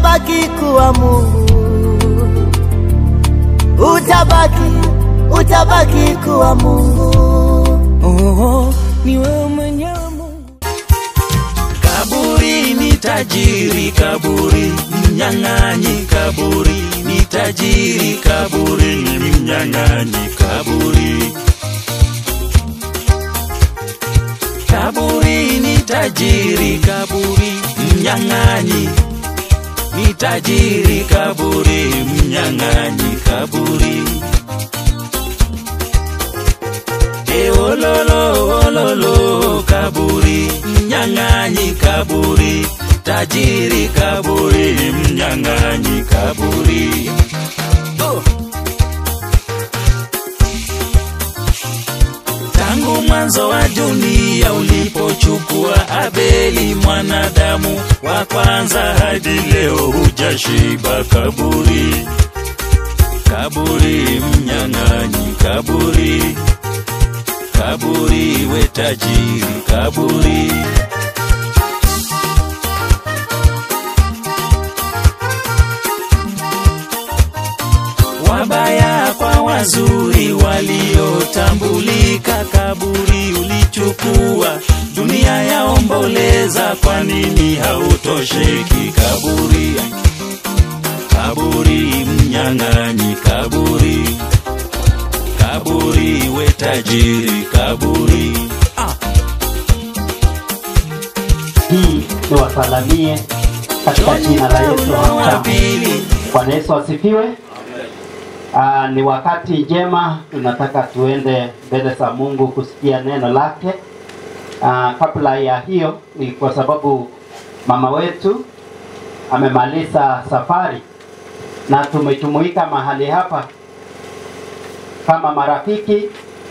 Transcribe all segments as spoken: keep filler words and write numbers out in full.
utabaki kuwa Mungu, utabaki, utabaki kuwa Mungu. Oh, ni wewe mwenyewe Mungu. Kaburi ni tajiri, kaburi mnyang'anyi, kaburi ni tajiri, kaburi ni mnyang'anyi, kaburi. Kaburi ni tajiri, kaburi mnyang'anyi, ni tajiri, kaburi mnyang'anyi, kaburi. E ololo ololo kaburi mnyang'anyi, kaburi tajiri, kaburi mnyang'anyi, kaburi. Oh. Tangu mwanzo wa dunia ulipochukua Abeli mwanadamu wa kwanza hadi leo hujashiba, kaburi. Kaburi mnyang'anyi, kaburi. Kaburi we tajiri, kaburi. Wabaya kwa wazuri waliotambulika, kaburi ulichukua. Dunia yaomboleza, kwa nini hautosheki, kaburi. Kaburi mnyang'anyi, kaburi. Kaburi we tajiri, kaburi. Ah. Hii tuwasalamie katika jina la Yesu. Bwana Yesu asifiwe. Ah, ni wakati njema, tunataka tuende mbele za Mungu kusikia neno lake. Ah, kabla ya hiyo ni kwa sababu mama wetu amemaliza safari na tumejumuika mahali hapa kama marafiki,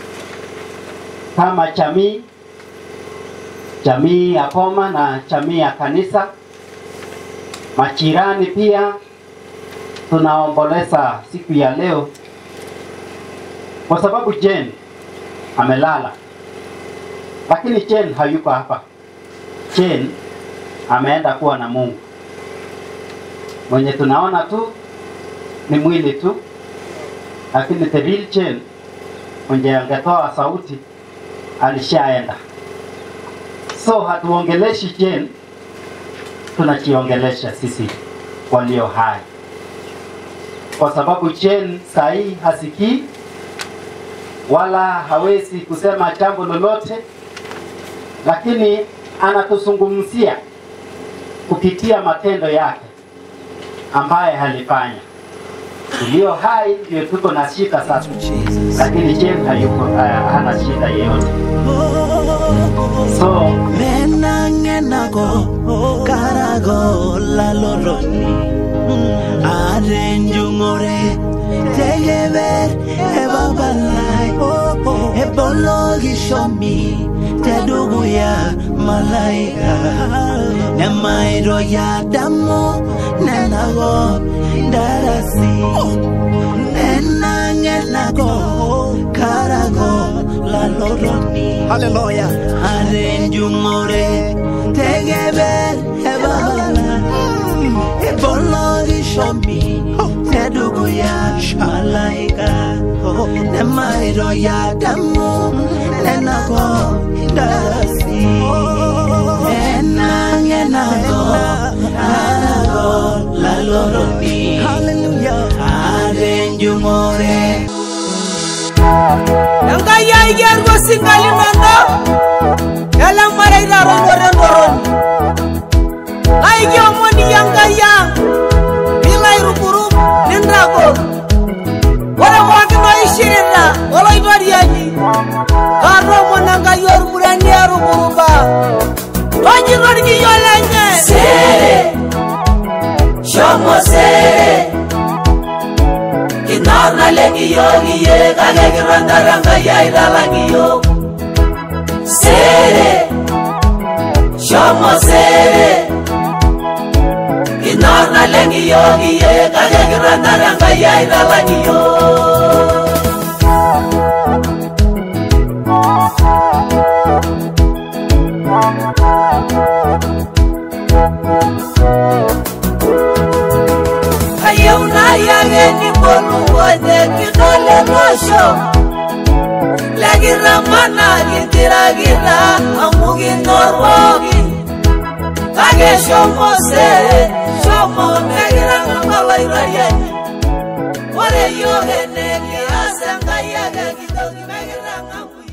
kama jamii, jamii ya Boma na jamii ya kanisa, majirani pia. Tunaomboleza siku ya leo kwa sababu Jane amelala, lakini Jane hayuko hapa. Jane ameenda kuwa na Mungu. Mwenye tunaona tu ni mwili tu, lakini the real Jane mwenye angetoa sauti alishaenda. So hatuongeleshi Jane, tunachiongelesha sisi walio hai, kwa sababu Jane sahi hasikii wala hawezi kusema jambo lolote, lakini anatuzungumzia kupitia matendo yake ambaye halifanya. Tulio hai ndio tuko na shida sasa, lakini Jane hayuko, hana shida yoyote. So menangenago karago la loroni arenjungore tegever ebabalai ebologi shomi teduguya malaika nemairo ya damo nenago darasi nenangenago karago la loroni. Hallelujah. Arenjungore tegever ebabalai ebologi shomi teduguya malaika nemairo ya damo nenago darasi nenangenago karago la loroni. Hallelujah. Arenjungore Nanga ya yergo singali mando Yalang maraida rondoren doron Aigyo moni yanga yang Bilay rupurup nindrago Wala mwaki no ishirina Wala ibadiyani Karo monanga yor murani ya rupurupa Toji rorgi yolenye Sere Shomo sere Kinarna legi yogi ye Kage kiranda ranga ya idalangi yo Sere Shomo sere Kinarna legi yogi ye Kage kiranda ranga ya idalangi yo luonde kidole losho Lagira mana gitira gira amugi norwogi Kage shomo se shomo megira ngambala iraye Wale yo hene ki asanga yaga kidogi megira ngambu